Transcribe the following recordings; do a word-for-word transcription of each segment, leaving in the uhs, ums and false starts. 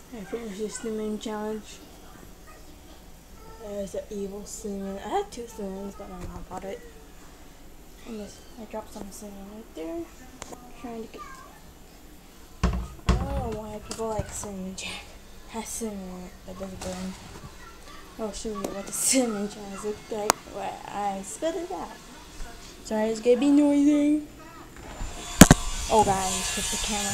I finished the cinnamon challenge. There's an evil cinnamon. I had two cinnamons, but my mom bought it. And this, I dropped some cinnamon right there. Trying to get. I don't know why people like cinnamon jack. Has cinnamon in it, but doesn't burn. I'll show you what the cinnamon challenge looks like when I spit it out. Sorry, it's gonna be noisy. Oh, guys, hit the camera.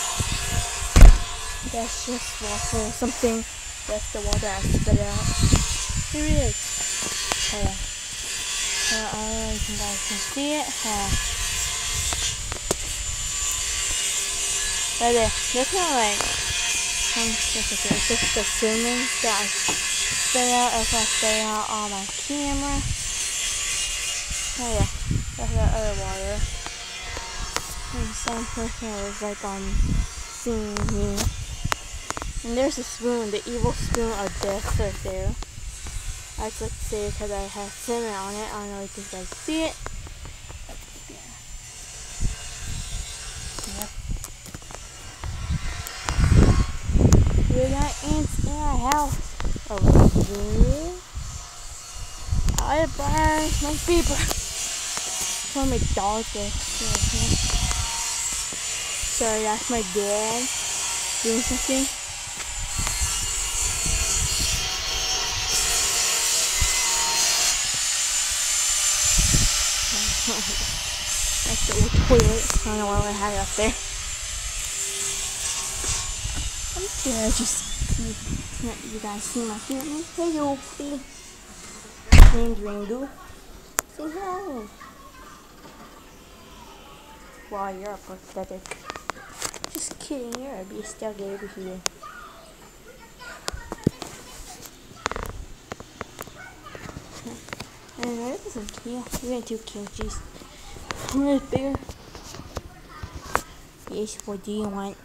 That's just water, something. That's the water I spit out. Here it is. Oh, yeah. So, I don't know if you guys can see it. Uh, right there. That's not like. Um, it's just the cinnamon that I spit out as I spit out on my camera. Oh, yeah. That's the other water. And some person was like on seeing me. And there's a spoon, the evil spoon of death right there. I just like to say it because I have cinnamon on it. I don't know if you guys see it. Yeah. Yep. We got ants in our house over here. I burned my paper. For my dog there. Sorry, that's my dad doing something. That's the old toilet. I don't know why I had it up there. I'm scared. Just see, let you guys see my family. Hey, yo, hey. Name's Ringo. Say hi. Wow, you're pathetic. Just kidding. You're a beast out there over here. And this is a kale. We got two kimchis. One is bigger. Yes, what do you want?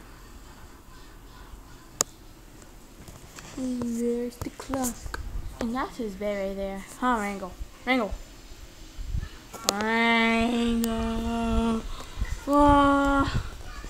And there's the clock. And that's his bed right there. Huh, Wrangle? Wrangle. Wrangle. Oh.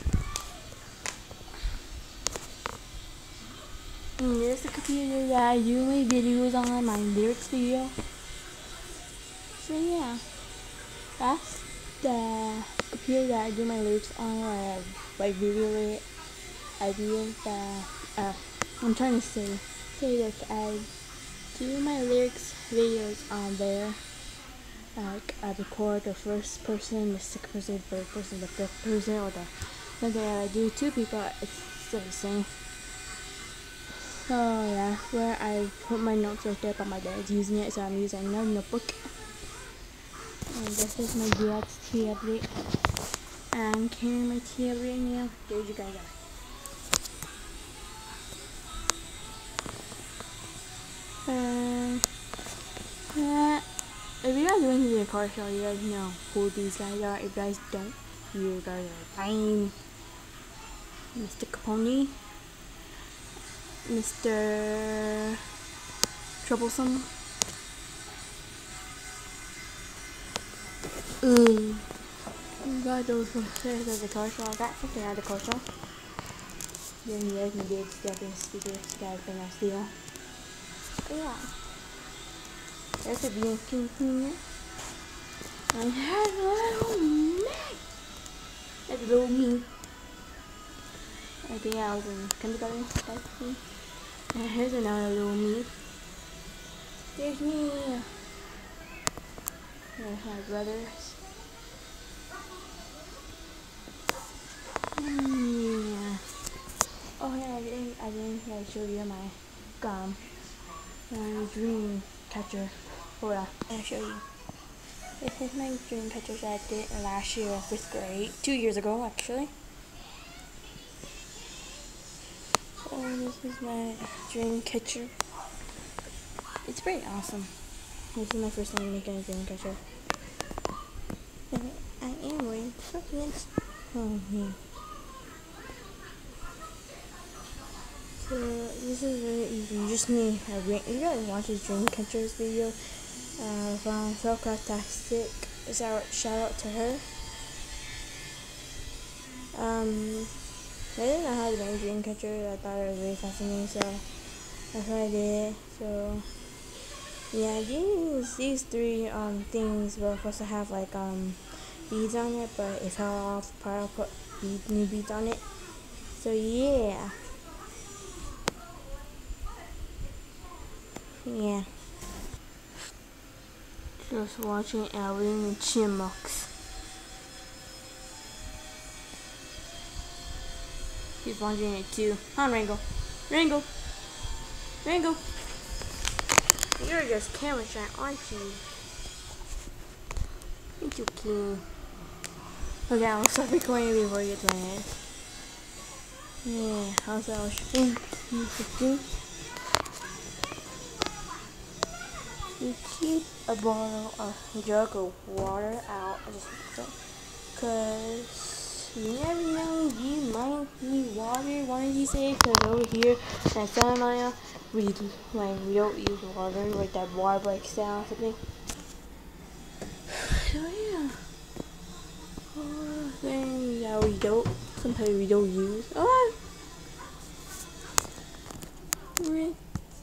And there's the computer that I do my videos on, my lyrics video. So yeah, that's the computer that I do my lyrics on, or I like video ideas that uh, I'm trying to say say this. I do my lyrics videos on there. Like I record the first person, the second person, the third person, the fifth person, or the something that I do two people. It's still the same. So yeah, where I put my notes right there, but my dad's using it, so I'm using another notebook. And this is my dad's tablet. I'm carrying my tablet now. There you guys are. Uh, uh, if you guys went to the car show, you guys know who these guys are. If you guys don't, you guys are fine. Mister Capone, Mister Troublesome. Ooh. You got those upstairs at the car show. I got something at the car show. Then you guys can get step in speaker so guys can now steal. But yeah. There's a being king here. And here's a little me. That's a little me. I think I was in kindergarten. That's me. And here's another little me. There's me. There's my brothers. Yeah. Oh yeah, I didn't, I didn't yeah, show you my gum. My dream catcher. Hold on, I'll show you. This is my dream catcher that I did last year in fifth grade. Two years ago, actually. Oh, this is my dream catcher. It's pretty awesome. This is my first time making a dream catcher. And I am wearing sweatpants. Oh, yeah. So this is really easy. You just need a ring. If you guys watch this dream catchers video uh, from Felcastastic, shout, shout out to her. Um, I didn't know how to make dream catcher. I thought it was really fascinating, so that's what I did. So yeah, these these three um things were supposed to have like um beads on it, but it fell off. Probably put bead, new beads on it. So yeah, yeah. Just watching Alvin and Chipmunks. He's watching it too. Huh, Ringo? Ringo? Ringo? You're just camera shy, aren't you? Ain't you king? Okay, I'll stop recording before you get to my head. Yeah, how's that? You You keep a bottle of jug of water out, cause you never know, you might need water one of these days. Cause over here at Santa Maya, we like we don't use water, like that water breaks down or something. So yeah, uh, things that we don't, sometimes we don't use. Oh, really?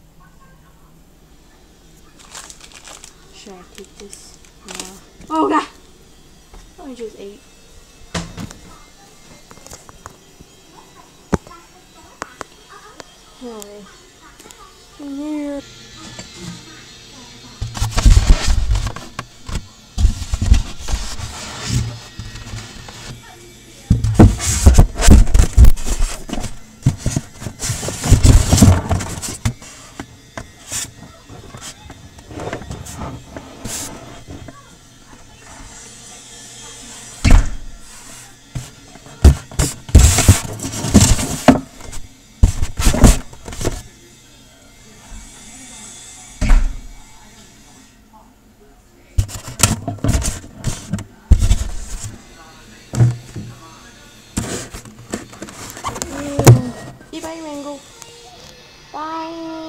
Should I take this now? Oh god! I just ate. Anyway. Here. Bye, Ringo. Bye.